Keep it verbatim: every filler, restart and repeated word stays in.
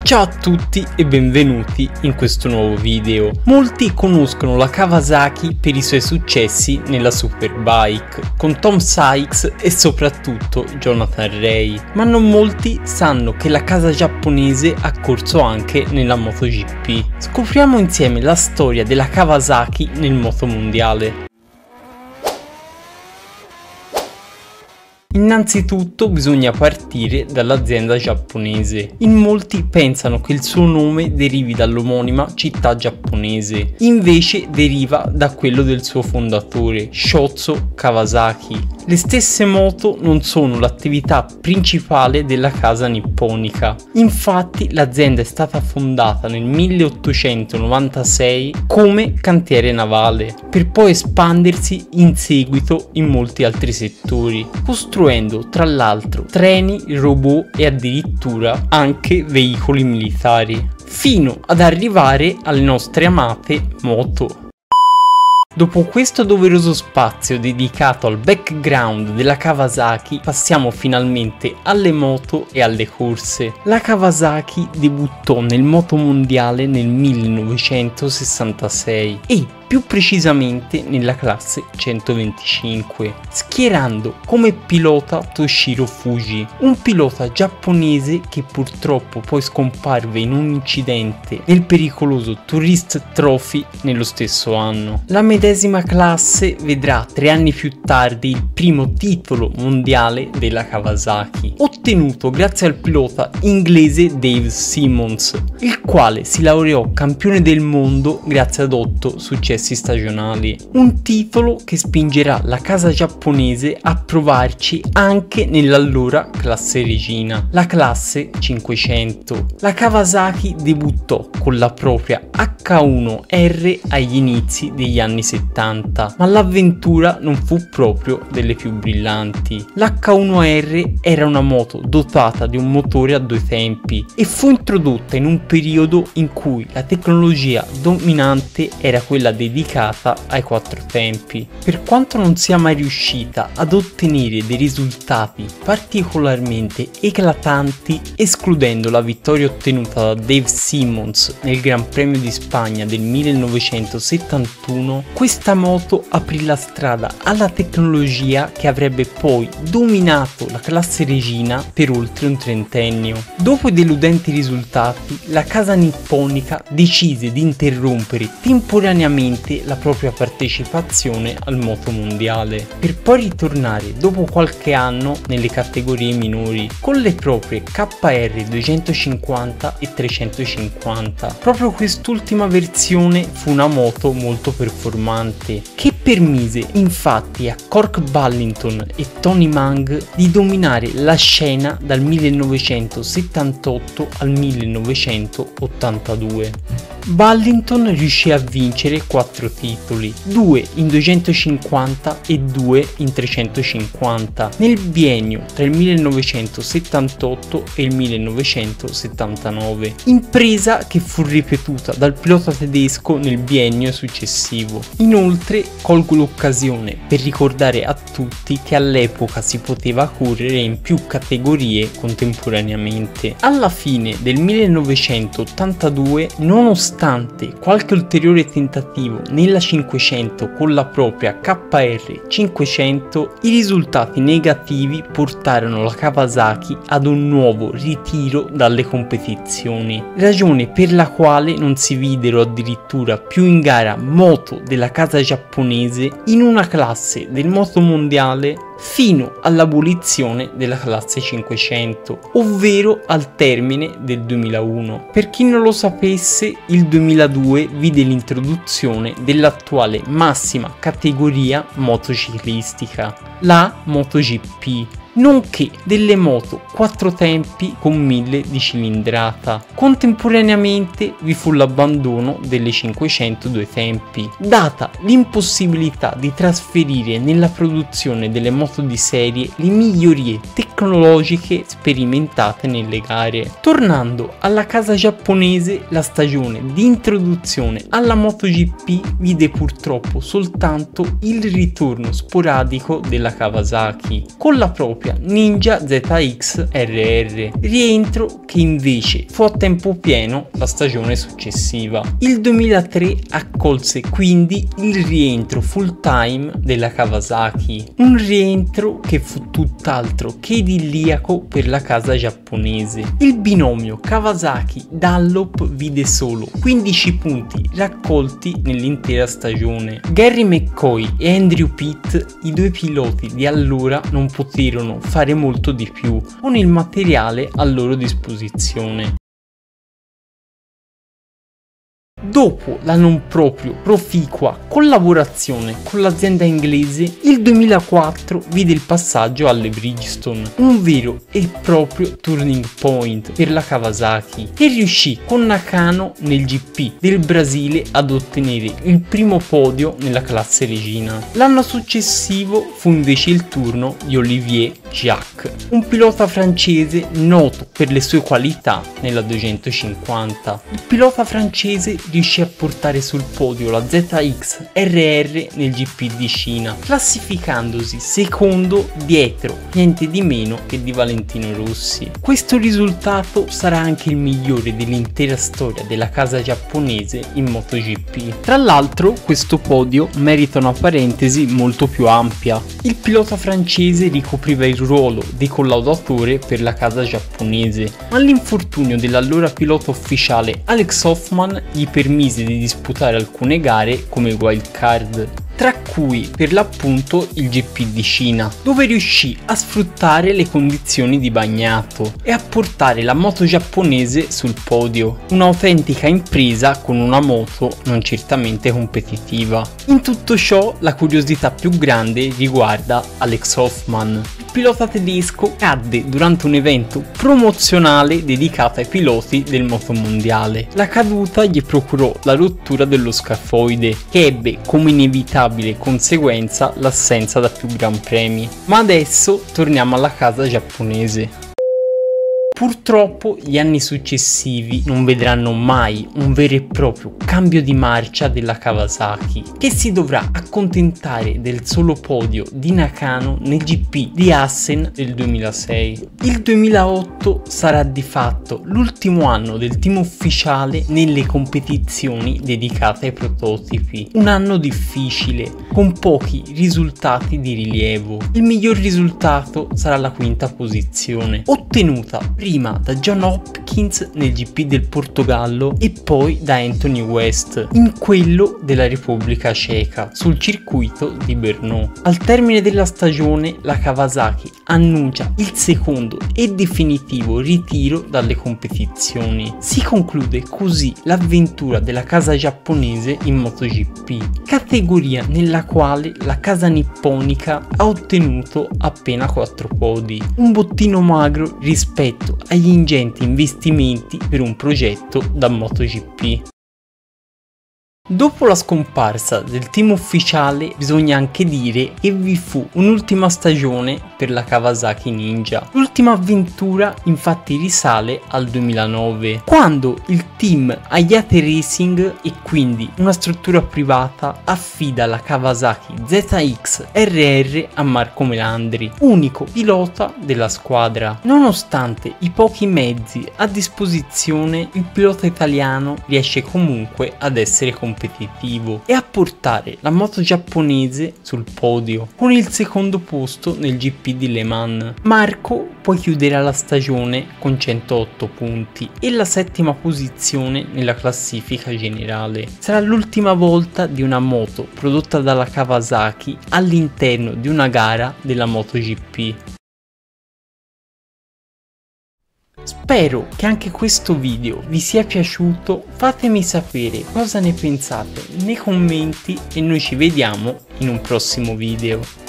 Ciao a tutti e benvenuti in questo nuovo video. Molti conoscono la Kawasaki per i suoi successi nella Superbike, con Tom Sykes e soprattutto Jonathan Rea, ma non molti sanno che la casa giapponese ha corso anche nella MotoGP. Scopriamo insieme la storia della Kawasaki nel motomondiale. Innanzitutto bisogna partire dall'azienda giapponese. In molti pensano che il suo nome derivi dall'omonima città giapponese, invece deriva da quello del suo fondatore, Shōzo Kawasaki. Le stesse moto non sono l'attività principale della casa nipponica. Infatti l'azienda è stata fondata nel milleottocentonovantasei come cantiere navale, per poi espandersi in seguito in molti altri settori, costruendo tra l'altro treni, robot e addirittura anche veicoli militari, fino ad arrivare alle nostre amate moto. Dopo questo doveroso spazio dedicato al background della Kawasaki, passiamo finalmente alle moto e alle corse. La Kawasaki debuttò nel motomondiale nel millenovecentosessantasei e più precisamente nella classe centoventicinque, schierando come pilota Toshiro Fuji, un pilota giapponese che purtroppo poi scomparve in un incidente nel pericoloso Tourist Trophy nello stesso anno. La medesima classe vedrà tre anni più tardi il primo titolo mondiale della Kawasaki, ottenuto grazie al pilota inglese Dave Simmons, il quale si laureò campione del mondo grazie ad otto successi stagionali, un titolo che spingerà la casa giapponese a provarci anche nell'allora classe regina, la classe cinquecento. La Kawasaki debuttò con la propria acca uno erre agli inizi degli anni settanta, ma l'avventura non fu proprio delle più brillanti. L'acca uno erre era una moto dotata di un motore a due tempi e fu introdotta in un periodo in cui la tecnologia dominante era quella dedicata ai quattro tempi. Per quanto non sia mai riuscita ad ottenere dei risultati particolarmente eclatanti, escludendo la vittoria ottenuta da Dave Simmons nel Gran Premio di Spagna del millenovecentosettantuno, questa moto aprì la strada alla tecnologia che avrebbe poi dominato la classe regina per oltre un trentennio. Dopo i deludenti risultati, la casa nipponica decise di interrompere temporaneamente la propria partecipazione al motomondiale, per poi ritornare dopo qualche anno nelle categorie minori con le proprie K R duecentocinquanta e trecentocinquanta. Proprio quest'ultima versione fu una moto molto performante, che permise infatti a Cork Ballington e Tony Mang di dominare la scena dal millenovecentosettantotto al millenovecentottantadue. Ballington riuscì a vincere quattro titoli, due in duecentocinquanta e due in trecentocinquanta, nel biennio tra il millenovecentosettantotto e il millenovecentosettantanove, impresa che fu ripetuta dal pilota tedesco nel biennio successivo. Inoltre colgo l'occasione per ricordare a tutti che all'epoca si poteva correre in più categorie contemporaneamente. Alla fine del millenovecentottantadue, nonostante qualche ulteriore tentativo nella cinquecento con la propria K R cinquecento, i risultati negativi portarono la Kawasaki ad un nuovo ritiro dalle competizioni, ragione per la quale non si videro addirittura più in gara moto della casa giapponese in una classe del motomondiale fino all'abolizione della classe cinquecento, ovvero al termine del duemilauno. Per chi non lo sapesse, il duemiladue vide l'introduzione dell'attuale massima categoria motociclistica, la MotoGP, nonché delle moto quattro tempi con mille di cilindrata. Contemporaneamente vi fu l'abbandono delle cinquecento due tempi, data l'impossibilità di trasferire nella produzione delle moto di serie le migliorie tecnologiche sperimentate nelle gare. Tornando alla casa giapponese, la stagione di introduzione alla MotoGP vide purtroppo soltanto il ritorno sporadico della Kawasaki, con la propria propria Ninja Z X R R, rientro che invece fu a tempo pieno la stagione successiva. Il duemilatré accolse quindi il rientro full time della Kawasaki, un rientro che fu tutt'altro che idilliaco per la casa giapponese. Il binomio Kawasaki-Dunlop vide solo quindici punti raccolti nell'intera stagione. Gary McCoy e Andrew Pitt, i due piloti di allora, non poterono fare molto di più con il materiale a loro disposizione. Dopo la non proprio proficua collaborazione con l'azienda inglese, il duemilaquattro vide il passaggio alle Bridgestone, un vero e proprio turning point per la Kawasaki, che riuscì con Nakano nel G P del Brasile ad ottenere il primo podio nella classe regina. L'anno successivo fu invece il turno di Olivier Jacques, un pilota francese noto per le sue qualità nella duecentocinquanta. Il pilota francese riuscì a portare sul podio la Z X R R nel G P di Cina, classificandosi secondo dietro niente di meno che di Valentino Rossi. Questo risultato sarà anche il migliore dell'intera storia della casa giapponese in MotoGP. Tra l'altro, questo podio merita una parentesi molto più ampia. Il pilota francese ricopriva il ruolo di collaudatore per la casa giapponese, ma l'infortunio dell'allora pilota ufficiale Alex Hoffman gli permise di disputare alcune gare come wild card, tra cui per l'appunto il G P di Cina, dove riuscì a sfruttare le condizioni di bagnato e a portare la moto giapponese sul podio, un'autentica impresa con una moto non certamente competitiva. In tutto ciò la curiosità più grande riguarda Alex Hoffman. Il pilota tedesco cadde durante un evento promozionale dedicato ai piloti del motomondiale. La caduta gli procurò la rottura dello scafoide, che ebbe come inevitabile conseguenza l'assenza da più gran premi. Ma adesso torniamo alla casa giapponese. Purtroppo gli anni successivi non vedranno mai un vero e proprio cambio di marcia della Kawasaki, che si dovrà accontentare del solo podio di Nakano nel G P di Assen del duemilasei. Il duemilaotto sarà di fatto l'ultimo anno del team ufficiale nelle competizioni dedicate ai prototipi, un anno difficile, con pochi risultati di rilievo. Il miglior risultato sarà la quinta posizione, ottenuta prima da John Hopkins nel G P del Portogallo e poi da Anthony West in quello della Repubblica Ceca sul circuito di Brno. Al termine della stagione la Kawasaki annuncia il secondo e definitivo ritiro dalle competizioni. Si conclude così l'avventura della casa giapponese in MotoGP, categoria nella quale la casa nipponica ha ottenuto appena quattro podi, un bottino magro rispetto agli ingenti investimenti per un progetto da MotoGP. Dopo la scomparsa del team ufficiale bisogna anche dire che vi fu un'ultima stagione per la Kawasaki Ninja. L'ultima avventura infatti risale al duemilanove, quando il team Hayate Racing, e quindi una struttura privata, affida la Kawasaki Z X R R a Marco Melandri, unico pilota della squadra. Nonostante i pochi mezzi a disposizione, il pilota italiano riesce comunque ad essere competitivo competitivo e a portare la moto giapponese sul podio con il secondo posto nel G P di Le Mans. Marco poi chiuderà la stagione con centootto punti e la settima posizione nella classifica generale. Sarà l'ultima volta di una moto prodotta dalla Kawasaki all'interno di una gara della MotoGP. Spero che anche questo video vi sia piaciuto, fatemi sapere cosa ne pensate nei commenti e noi ci vediamo in un prossimo video.